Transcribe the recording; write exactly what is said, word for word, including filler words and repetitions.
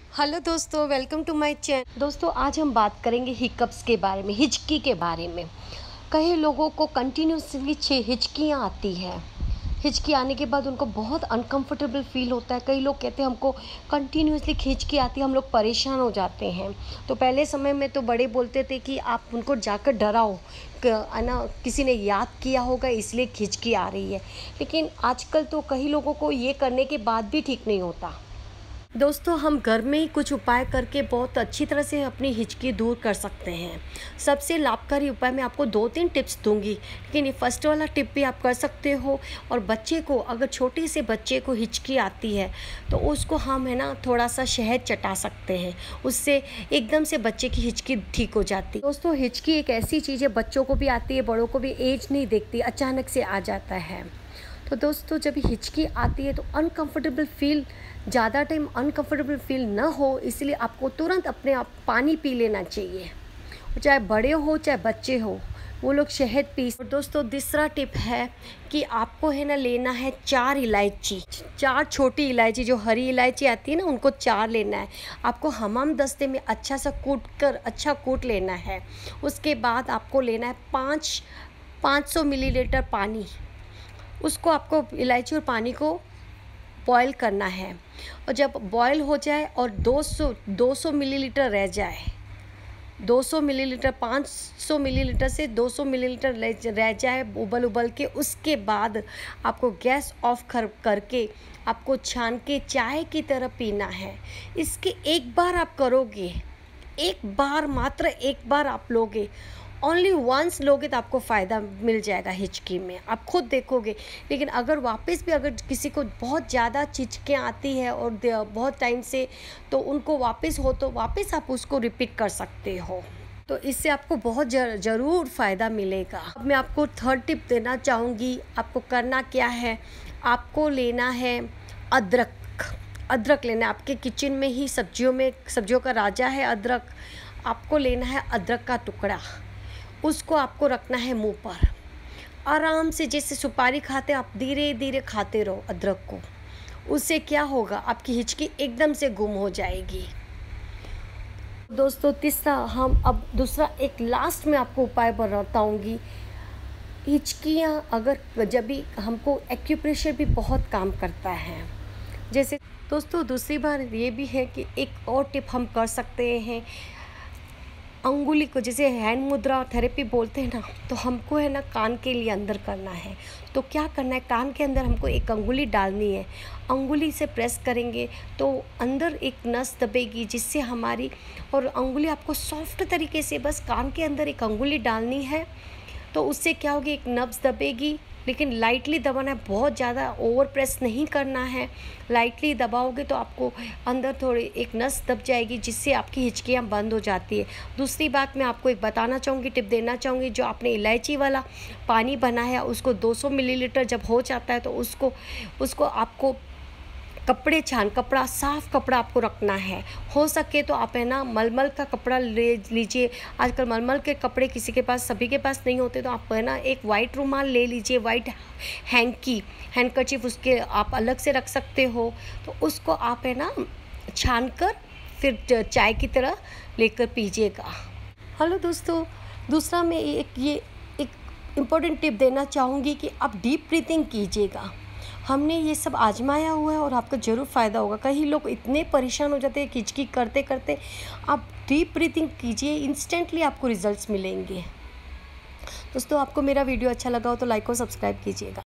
Hello दोस्तों, welcome to my channel. दोस्तों, आज हम बात करेंगे हिकअप्स के बारे में, हिचकी के बारे में। कई लोगों को कंटिन्यूसली छः हिचकियाँ आती है। हिचकी आने के बाद उनको बहुत अनकंफर्टेबल फील होता है। कई लोग कहते हैं हमको कंटिन्यूसली हिचकी आती है, हम लोग परेशान हो जाते हैं। तो पहले समय में तो बड़े बोलते थे कि आप उनको जाकर डराओ, है ना, किसी ने याद किया होगा इसलिए हिचकी आ रही है। लेकिन आजकल तो कई लोगों को ये करने के बाद भी ठीक नहीं होता। दोस्तों, हम घर में ही कुछ उपाय करके बहुत अच्छी तरह से अपनी हिचकी दूर कर सकते हैं। सबसे लाभकारी उपाय मैं आपको दो तीन टिप्स दूंगी, लेकिन ये फर्स्ट वाला टिप भी आप कर सकते हो। और बच्चे को, अगर छोटे से बच्चे को हिचकी आती है तो उसको हम, है ना, थोड़ा सा शहद चटा सकते हैं, उससे एकदम से बच्चे की हिचकी ठीक हो जाती है। दोस्तों, हिचकी एक ऐसी चीज़ है, बच्चों को भी आती है, बड़ों को भी, एज नहीं देखती, अचानक से आ जाता है। तो दोस्तों, जब हिचकी आती है तो अनकंफर्टेबल फील, ज़्यादा टाइम अनकंफर्टेबल फील ना हो, इसलिए आपको तुरंत अपने आप पानी पी लेना चाहिए। चाहे बड़े हो चाहे बच्चे हो, वो लोग शहद पी। और दोस्तों, दूसरा टिप है कि आपको, है ना, लेना है चार इलायची, चार छोटी इलायची, जो हरी इलायची आती है ना, उनको चार लेना है। आपको हमाम दस्ते में अच्छा सा कूट कर, अच्छा कूट लेना है। उसके बाद आपको लेना है पाँच पाँच सौ मिलीलीटर पानी। उसको आपको, इलायची और पानी को बॉईल करना है। और जब बॉईल हो जाए और दो सौ मिलीलीटर रह जाए, दो सौ मिलीलीटर, पाँच सौ मिलीलीटर से दो सौ मिलीलीटर रह जाए उबल उबल के, उसके बाद आपको गैस ऑफ कर करके आपको छान के चाय की तरह पीना है। इसके एक बार आप करोगे, एक बार, मात्र एक बार आप लोगे, ओनली वंस लोगे तो आपको फ़ायदा मिल जाएगा हिचकी में, आप खुद देखोगे। लेकिन अगर वापस भी, अगर किसी को बहुत ज़्यादा हिचकियाँ आती है और बहुत टाइम से, तो उनको वापस हो तो वापस आप उसको रिपीट कर सकते हो। तो इससे आपको बहुत ज़रूर फ़ायदा मिलेगा। अब मैं आपको थर्ड टिप देना चाहूँगी। आपको करना क्या है, आपको लेना है अदरक। अदरक लेना है, आपके किचन में ही, सब्जियों में, सब्जियों का राजा है अदरक। आपको लेना है अदरक का टुकड़ा, उसको आपको रखना है मुंह पर, आराम से, जैसे सुपारी खाते आप धीरे धीरे खाते रहो अदरक को। उससे क्या होगा, आपकी हिचकी एकदम से गुम हो जाएगी। दोस्तों, तीसरा, हम अब दूसरा एक लास्ट में आपको उपाय बताऊंगी। हिचकियाँ अगर, जब भी हमको, एक्यूप्रेशर भी बहुत काम करता है। जैसे दोस्तों, दूसरी बार ये भी है कि एक और टिप हम कर सकते हैं। अंगुली को, जैसे हैंड मुद्रा थेरेपी बोलते हैं ना, तो हमको, है ना, कान के लिए अंदर करना है। तो क्या करना है, कान के अंदर हमको एक अंगुली डालनी है। अंगुली से प्रेस करेंगे तो अंदर एक नस दबेगी, जिससे हमारी, और अंगुली आपको सॉफ्ट तरीके से, बस कान के अंदर एक अंगुली डालनी है। तो उससे क्या होगी, एक नब्ज़ दबेगी, लेकिन लाइटली दबाना है, बहुत ज़्यादा ओवर प्रेस नहीं करना है। लाइटली दबाओगे तो आपको अंदर थोड़ी एक नस दब जाएगी, जिससे आपकी हिचकियाँ बंद हो जाती है। दूसरी बात मैं आपको एक बताना चाहूँगी, टिप देना चाहूँगी। जो आपने इलायची वाला पानी बनाया, उसको दो सौ मिलीलीटर जब हो जाता है तो उसको उसको आपको कपड़े छान, कपड़ा, साफ़ कपड़ा आपको रखना है। हो सके तो आप, है ना, मलमल का कपड़ा ले लीजिए। आजकल मलमल के कपड़े किसी के पास, सभी के पास नहीं होते, तो आप, है ना, एक वाइट रुमाल ले लीजिए, वाइट हैंकी, हैंडकरचीफ, उसके आप अलग से रख सकते हो। तो उसको आप, है ना, छान कर फिर चाय की तरह लेकर पीजिएगा। हेलो दोस्तों, दूसरा मैं एक ये एक इम्पोर्टेंट टिप देना चाहूँगी कि आप डीप ब्रीथिंग कीजिएगा। हमने ये सब आजमाया हुआ है और आपको ज़रूर फ़ायदा होगा। कई लोग इतने परेशान हो जाते हैं हिचकी करते करते, आप डीप ब्रीथिंग कीजिए, इंस्टेंटली आपको रिजल्ट्स मिलेंगे। दोस्तों, आपको मेरा वीडियो अच्छा लगा हो तो लाइक और सब्सक्राइब कीजिएगा।